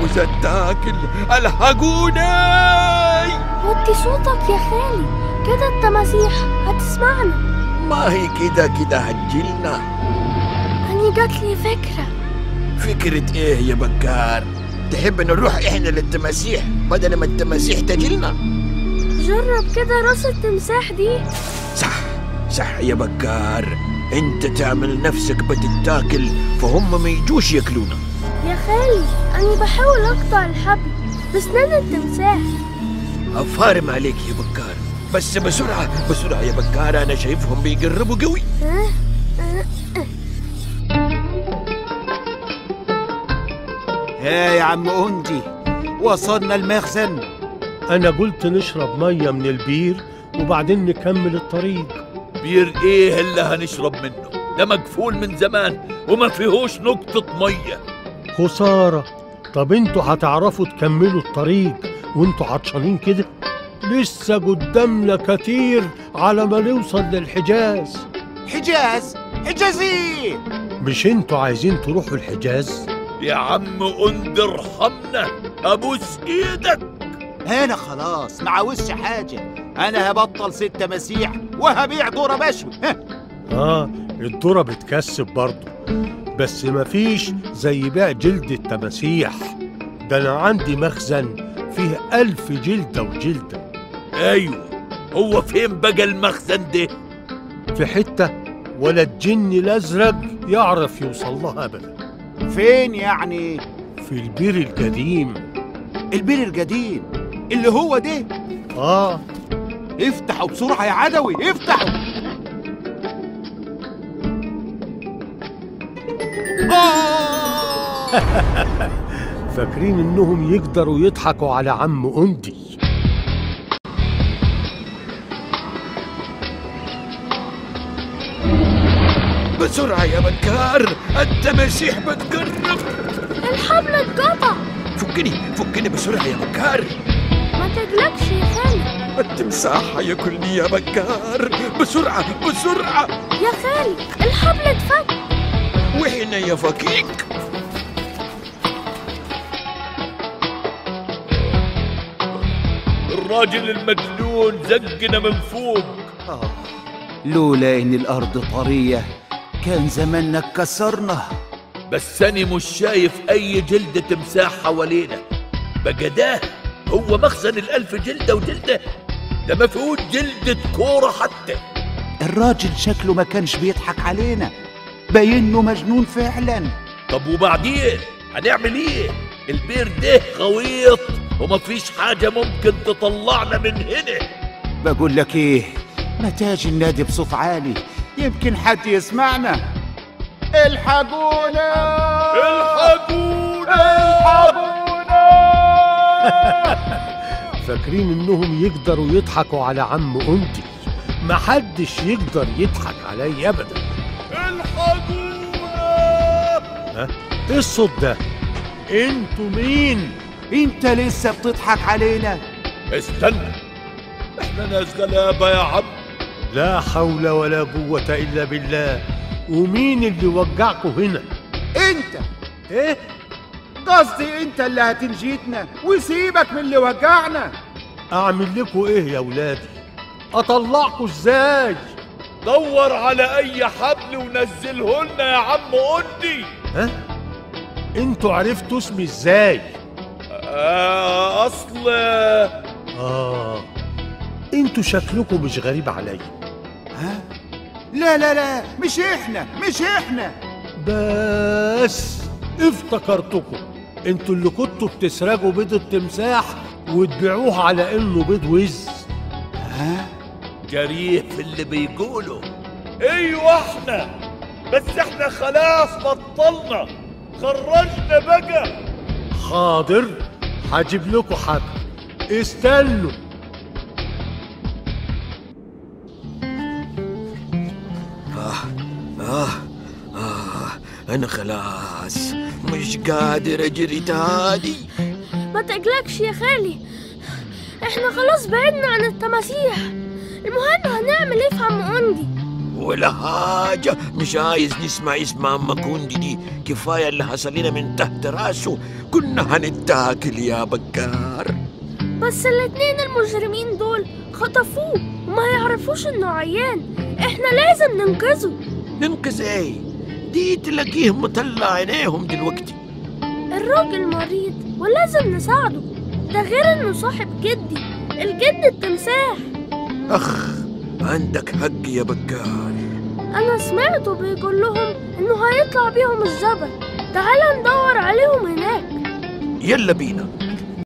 عاوز اتاكل، الحقوني. وطي صوتك يا خالي، كده التماسيح هتسمعنا. ما هي كده هتجيلنا. أنا جاتلي فكرة. فكرة ايه يا بكار؟ تحب نروح احنا للتماسيح بدل ما التماسيح تجيلنا؟ جرب كده راس التمساح دي. صح يا بكار، انت تعمل نفسك بتتاكل فهم ما يجوش ياكلونا. يا خالي أنا بحاول أقطع الحبل بسنان التمساح. أفارم عليك يا بكار، بس بسرعة يا بكار، أنا شايفهم بيقربوا قوي. ها يا عم أندي، وصلنا المخزن. أنا قلت نشرب مية من البير وبعدين نكمل الطريق. بير إيه اللي هنشرب منه؟ ده مقفول من زمان وما فيهوش نقطة مية. خسارة. طب انتوا هتعرفوا تكملوا الطريق وانتوا عطشانين كده؟ لسه قدامنا كتير على ما نوصل للحجاز. حجاز إيه؟ مش انتوا عايزين تروحوا الحجاز؟ يا عم أندي ارحمنا، أبوس إيدك. أنا خلاص ما عاوزش حاجة، أنا هبطل 6 مسيح وهبيع ذرة بشوي. الذرة بتكسب برضه، بس مفيش زي بيع جلد التماسيح. ده أنا عندي مخزن فيه 1000 جلدة وجلدة. أيوه، هو فين بقى المخزن ده؟ في حتة ولا الجن الأزرق يعرف يوصل لها أبدا. فين يعني؟ في البير القديم. البير القديم اللي هو ده؟ افتحوا بسرعة يا عدوي، افتحوا. فاكرين إنهم يقدروا يضحكوا على عم أندي. بسرعة يا بكار، التماسيح بتقرب. الحبل اتقطع. فكني بسرعة يا بكار. ما تقلقش يا خالي، التمساح هياكلني يا بكار. بسرعة يا خالي الحبل اتفك. وهنا يا فكيك. الراجل المجنون زقنا من فوق. لولا إن الأرض طرية كان زماننا اتكسرنا. بس أنا مش شايف أي جلد تمساح حوالينا. بقى ده هو مخزن ال1000 جلدة وجلدة؟ ده ما فيهوش جلدة كورة حتى. الراجل شكله ما كانش بيضحك علينا، باينه مجنون فعلا. طب وبعدين هنعمل ايه؟ البير ده غويط ومفيش حاجة ممكن تطلعنا من هنا. بقول لك ايه، ما تاجي النادي بصوت عالي يمكن حد يسمعنا. الحقونا فاكرين انهم يقدروا يضحكوا على عم أندي؟ محدش يقدر يضحك علي ابدا. الحقونا. ايه الصوت ده؟ انتوا مين؟ انت لسه بتضحك علينا؟ استنى، احنا ناس غلابة يا عم. لا حول ولا قوة الا بالله. ومين اللي وجعكوا هنا؟ انت. ايه؟ قصدي انت اللي هتنجيتنا وسيبك من اللي وجعنا. اعمل لكم ايه يا ولادي؟ اطلعكوا ازاي؟ دور على اي حبل ونزله لنا يا عم أندي. انتوا عرفتوا اسمي ازاي؟ اصل انتوا شكلكم مش غريب عليا. لا مش احنا. بس افتكرتكم، انتوا اللي كنتوا بتسرقوا بيض التمساح وتبيعوه على انه بيض وز. جريء في اللي بيقولوا. ايوه احنا، بس احنا خلاص بطلنا، خرجنا بقى. حاضر، هجيب لكم حد، استنوا. أنا خلاص مش قادر أجري تاني. ما تقلقش يا خالي، احنا خلاص بعدنا عن التماسيح. المهم هنعمل ايه في عم أندي؟ ولا حاجة، مش عايز نسمع اسم عم كوندي دي، كفاية اللي حصل لنا من تحت راسه، كنا هنتاكل يا بكار. بس الاتنين المجرمين دول خطفوه وما يعرفوش انه عيان، احنا لازم ننقذه. ننقذ ايه؟ دي تلاقيهم مطلع عينيهم دلوقتي. الراجل مريض ولازم نساعده، ده غير انه صاحب جدي الجد التمساح. اخ عندك حق يا بكار. انا سمعته بيقول لهم انه هيطلع بيهم الجبل، تعال ندور عليهم هناك. يلا بينا.